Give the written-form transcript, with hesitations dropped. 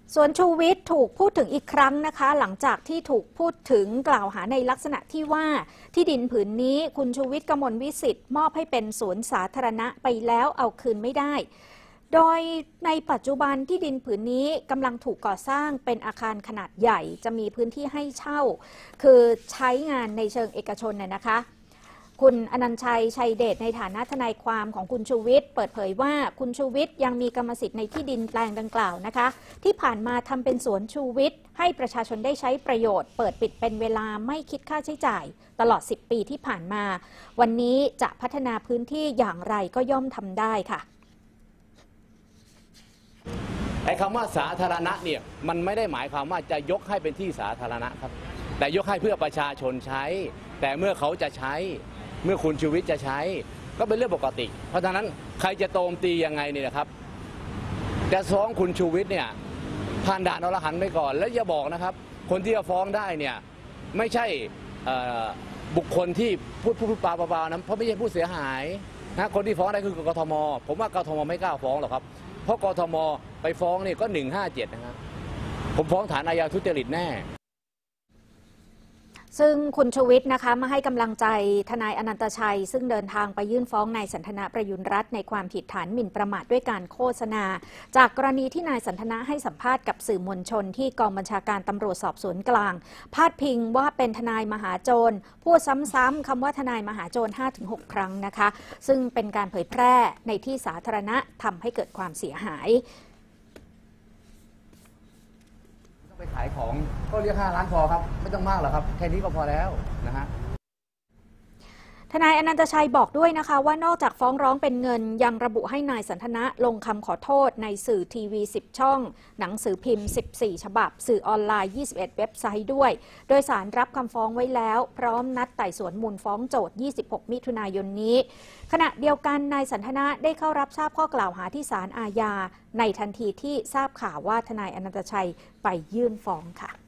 ส่วนชูวิทย์ถูกพูดถึงอีกครั้งนะคะหลังจากที่ถูกพูดถึงกล่าวหาในลักษณะที่ว่าที่ดินผืนนี้คุณชูวิทย์กมลวิสิทธิ์มอบให้เป็นสวนสาธารณะไปแล้วเอาคืนไม่ได้โดยในปัจจุบันที่ดินผืนนี้กำลังถูกก่อสร้างเป็นอาคารขนาดใหญ่จะมีพื้นที่ให้เช่าคือใช้งานในเชิงเอกชนนะคะคุณอนันต์ชัยชัยเดชในฐานะทนายความของคุณชูวิทย์เปิดเผยว่าคุณชูวิทย์ยังมีกรรมสิทธิ์ในที่ดินแปลงดังกล่าวนะคะที่ผ่านมาทำเป็นสวนชูวิทย์ให้ประชาชนได้ใช้ประโยชน์เปิดปิดเป็นเวลาไม่คิดค่าใช้จ่ายตลอด10 ปีที่ผ่านมาวันนี้จะพัฒนาพื้นที่อย่างไรก็ย่อมทำได้ค่ะไอ้คำว่าสาธารณะเนี่ยมันไม่ได้หมายความว่าจะยกให้เป็นที่สาธารณะครับแต่ยกให้เพื่อประชาชนใช้แต่เมื่อเขาจะใช้เมื่อคุณชูวิทย์จะใช้ก็เป็นเรื่องปกติเพราะฉะนั้นใครจะโจมตียังไงเนี่ยนะครับจะฟ้องคุณชูวิทย์เนี่ยผ่านด่านอรหันต์ไปก่อนแล้วอย่าบอกนะครับคนที่จะฟ้องได้เนี่ยไม่ใช่บุคคลที่พูดเปล่าๆนะเพราะไม่ใช่ผู้เสียหายนะคนที่ฟ้องได้คือกทมผมว่ากทมไม่กล้าฟ้องหรอกครับเพราะกทมไปฟ้องนี่ก็157นะครับผมฟ้องฐานอาญาทุจริตแน่ซึ่งคุณชูวิทย์นะคะมาให้กำลังใจทนายอนันตชัยซึ่งเดินทางไปยื่นฟ้องนายสันทนาประยุรรัตน์ในความผิดฐานหมิ่นประมาทด้วยการโฆษณาจากกรณีที่นายสันทนาให้สัมภาษณ์กับสื่อมวลชนที่กองบัญชาการตำรวจสอบสวนกลางพาดพิงว่าเป็นทนายมหาโจรพูดซ้ำๆคำว่าทนายมหาโจร 5-6 ครั้งนะคะซึ่งเป็นการเผยแพร่ในที่สาธารณะทำให้เกิดความเสียหายไปขายของก็เรียก5 ล้านพอครับไม่ต้องมากหรอกครับแค่นี้ก็พอแล้วนะฮะทนายอนันตชัยบอกด้วยนะคะว่านอกจากฟ้องร้องเป็นเงินยังระบุให้นายสันทนะลงคำขอโทษในสื่อทีวี10 ช่องหนังสือพิมพ์14 ฉบับสื่อออนไลน์21 เว็บไซต์ด้วยโดยศาลรับคำฟ้องไว้แล้วพร้อมนัดไต่สวนมูลฟ้องโจทก์26 มิถุนายนนี้ขณะเดียวกันนายสันทนะได้เข้ารับทราบข้อกล่าวหาที่ศาลอาญาในทันทีที่ทราบข่าวว่าทนายอนันตชัยไปยื่นฟ้องค่ะ